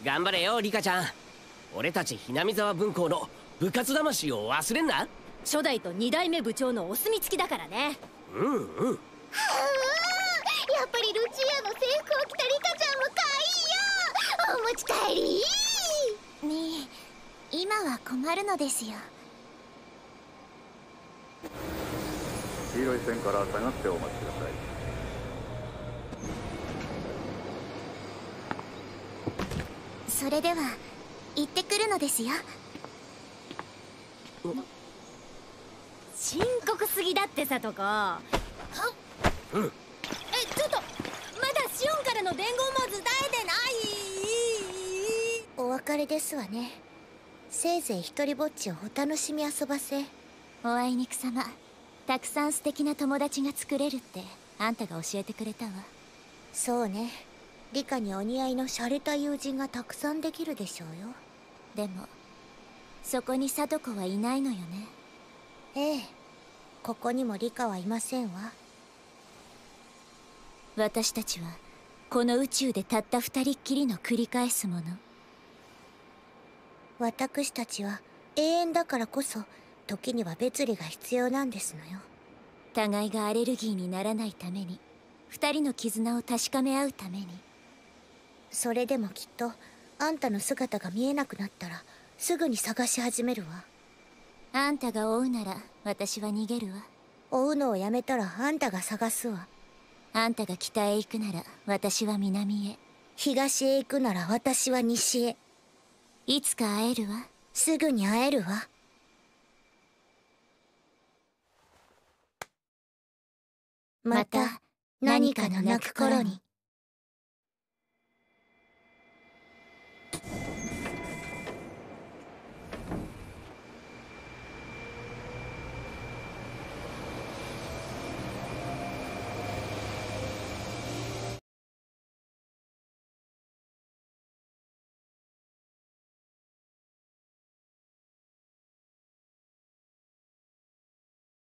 頑張れよリカちゃん。俺たちひなみ沢分校の部活魂を忘れんな。 初代と2代目部長のお墨付きだからね。 やっぱりルチアの制服を着たリカちゃんも可愛いよ。お持ち帰りねえ、今は困るのですよ。 黄色い線から下がってお待ちください。 それでは行ってくるのですよ。 深刻すぎだってさとこ。ちょっとまだシオンからの伝言も伝えてない。 お別れですわね。せいぜい一人ぼっちをお楽しみ遊ばせ。おあいにくさま、たくさん素敵な友達が作れるってあんたが教えてくれたわ。そうね、リカにお似合いの洒落た友人がたくさんできるでしょうよ。でもそこに聡子はいないのよね。ええ、ここにもリカはいませんわ。私たちはこの宇宙でたった二人っきりの繰り返すもの。私たちは永遠だからこそ時には別離が必要なんですのよ。互いがアレルギーにならないために、二人の絆を確かめ合うために。それでもきっとあんたの姿が見えなくなったらすぐに探し始めるわ。あんたが追うなら私は逃げるわ。追うのをやめたらあんたが探すわ。あんたが北へ行くなら私は南へ、東へ行くなら私は西へ。いつか会えるわ。すぐに会えるわ。また何かの泣く頃に。